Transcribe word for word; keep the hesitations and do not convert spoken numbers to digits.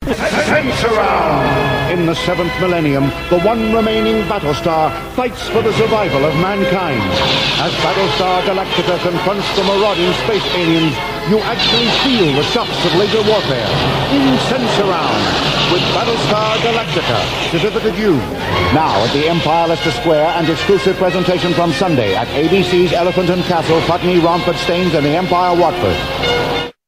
Sense around! In the seventh millennium, the one remaining Battlestar fights for the survival of mankind. As Battlestar Galactica confronts the marauding space aliens, you actually feel the shocks of later warfare. In Sense Around, with Battlestar Galactica, certificate U. Now at the Empire Leicester Square, and exclusive presentation from Sunday at A B C's Elephant and Castle, Putney, Romford, Staines, and the Empire, Watford.